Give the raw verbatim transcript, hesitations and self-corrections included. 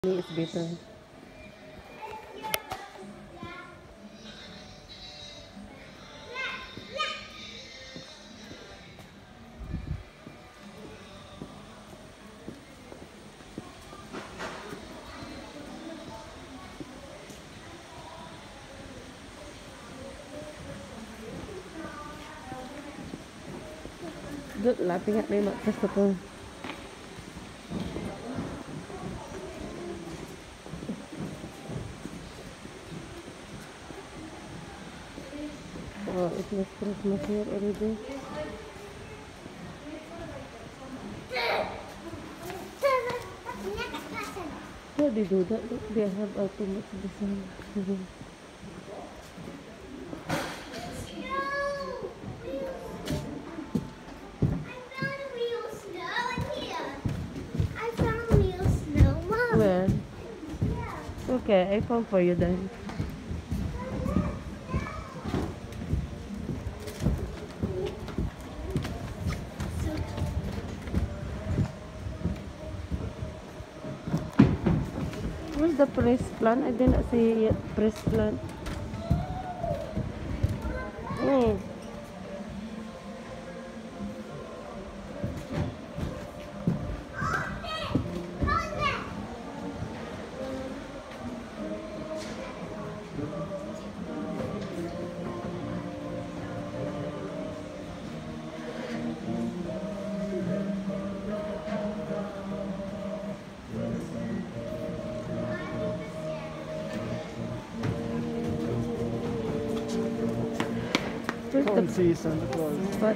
It's better. Look, laughing at me, not Christopher. Oh, it was Christmas here already. Why they do that? Look, they have uh, too much design. Where? Okay, I found for you then. Where's the press plant? I didn't see yet press plant. Mm. Where's Can't the see Santa Claus. what?